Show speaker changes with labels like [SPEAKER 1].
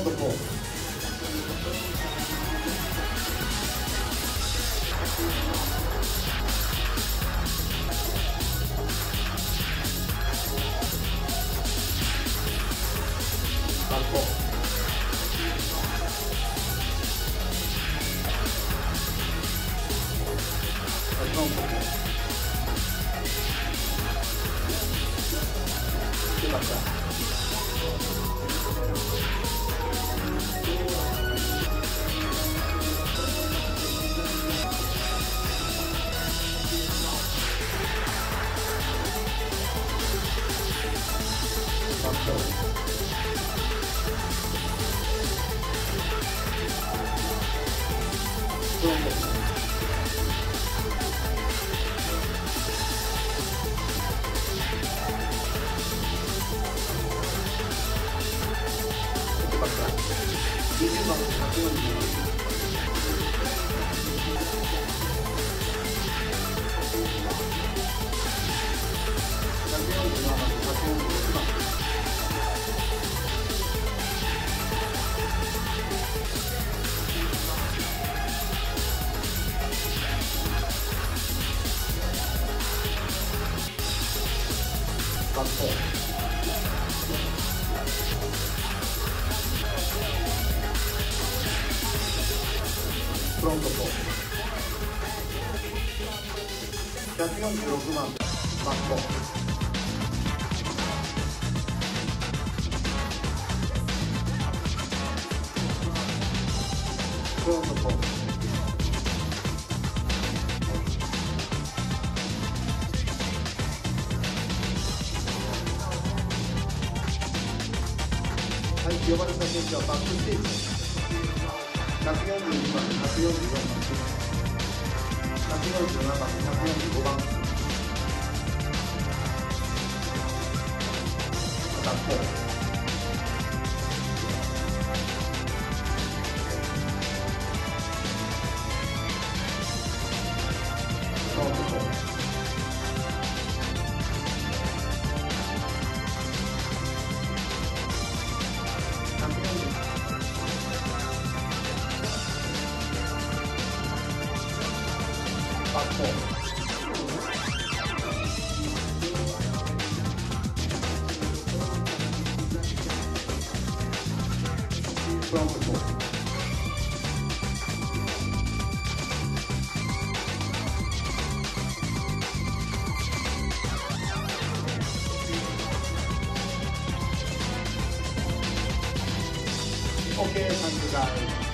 [SPEAKER 1] ト4。バック4。フロント4。よかった。20番140。バック4。フロント4。146万バック4。フロント4。はい、呼ばれた選手はバックステージ。142番、144番、147番、145番。バック4。フロント4。バック4。フロント4。OK、thank you guys。